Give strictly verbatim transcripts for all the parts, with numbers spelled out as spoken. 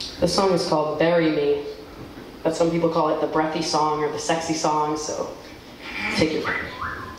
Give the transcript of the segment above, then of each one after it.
This song is called Bury Me, but some people call it the breathy song or the sexy song, so take your pick.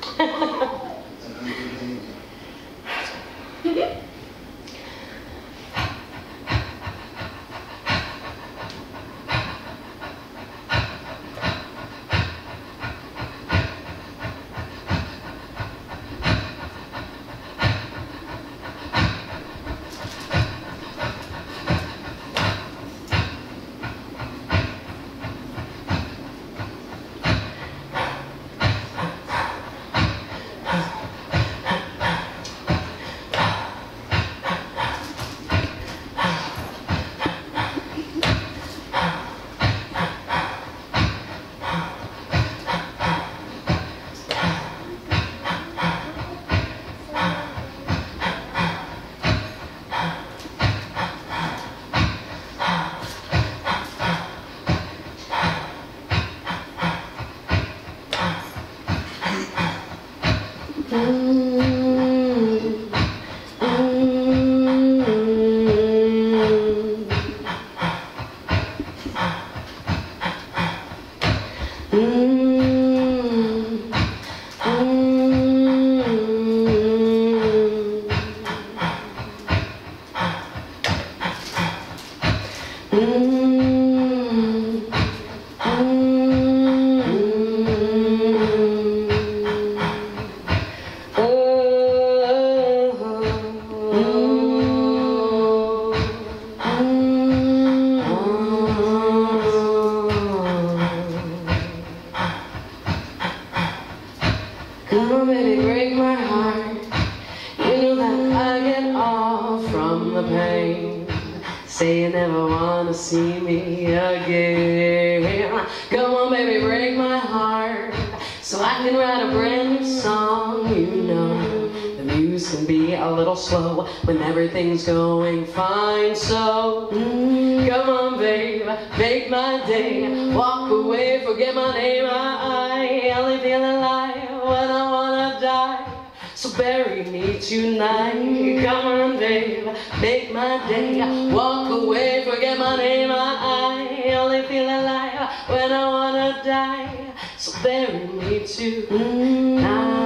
Come on, baby, break my heart. You know that I get off from the pain. Say you never wanna see me again. Come on, baby, break my heart, so I can write a brand new song. You know, the muse can be a little slow when everything's going fine. So, mm, come on, babe, make my day. Walk away, forget my name. I, I only feel alive when I wanna die. So bury me tonight. Come on, babe, make my day. Walk away, forget my name. I, I only feel alive when I wanna die. So bury me tonight.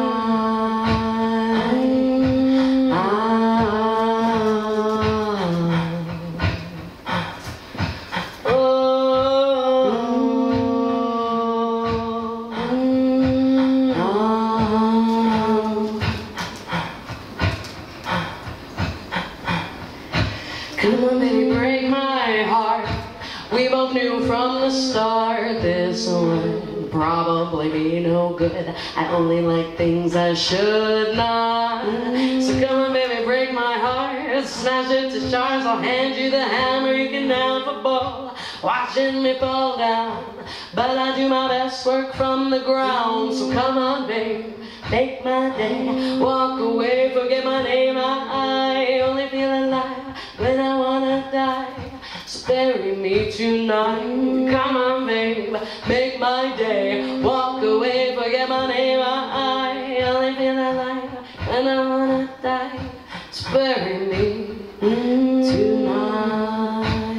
Come on, baby, break my heart. We both knew from the start this would probably be no good. I only like things I should not. So come on, baby, break my heart. Smash it to shards, I'll hand you the hammer. You can down for ball, watching me fall down. But I do my best work from the ground. So come on, babe, make my day. Walk away, forget my name. I, I only feel alive when I wanna die. So bury me tonight. Come on, babe, make my day. Walk away, forget my name. I, I only feel alive when I wanna die. So bury me tonight.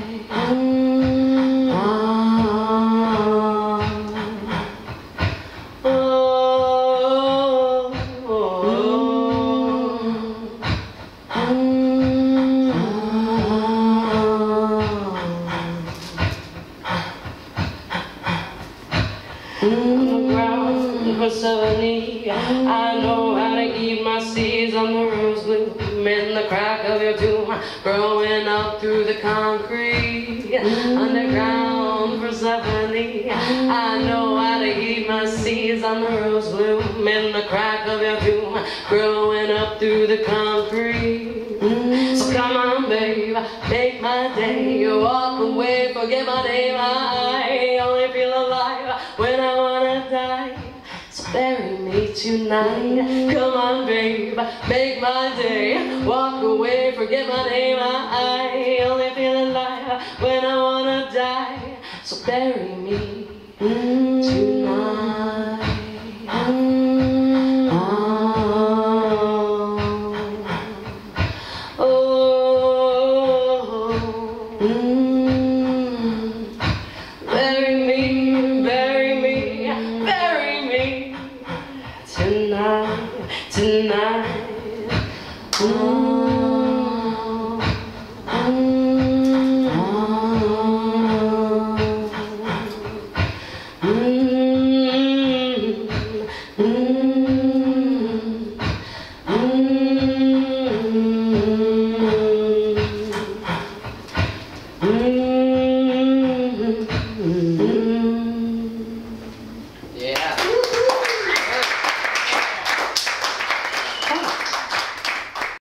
On the ground for seventy, I know how to eat my seeds on the rose bloom in the crack of your tomb, growing up through the concrete. Underground for seventy, I know how to eat my seeds on the rose bloom in the crack of your tomb, growing up through the concrete. So come on, babe, make my day. You walk away, forget my name. I only feel alive when I wanna die. So bury me tonight. Come on, babe, make my day. Walk away, forget my name. I only feel alive when I wanna die. So bury me tonight. Oh, oh, oh. Mm.